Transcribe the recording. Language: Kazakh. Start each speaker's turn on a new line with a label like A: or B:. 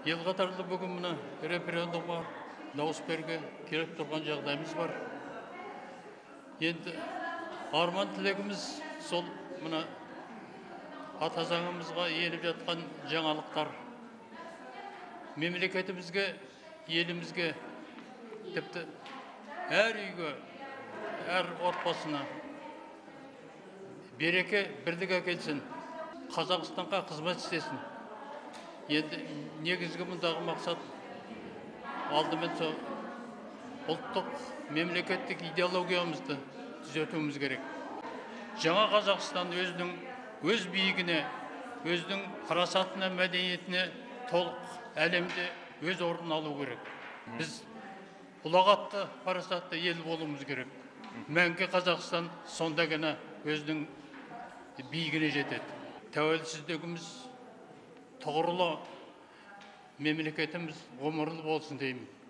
A: ел қатарлы бүгін мына референдумға дауыс беруге келіп тұрған жағдайымыз бар. Енді арман тілегіміз сол мына ата заңымызға еніп жатқан жаңалықтар мемлекетімізге, елімізге, тіпті әр үйге, әр отбасына береке, бірлік әкелсін, Қазақстанға қызмет істесін. Енді негізгі мұндағы мақсат алдымен сол ұлттық мемлекеттік идеологиямызды түзетуіміз керек. Жаңа Қазақстан өзінің өз биігіне, өзінің парасатына, мәдениетіне толық әлемде өз орнын алу керек. Біз ұлағатты, парасатты ел болуымыз керек. Мәңгі Қазақстан сонда ғана өзінің биігіне жетеді. Тәуелсіздігіміз тұғырлы, мемлекетіміз ғұмырлы болсын деймін.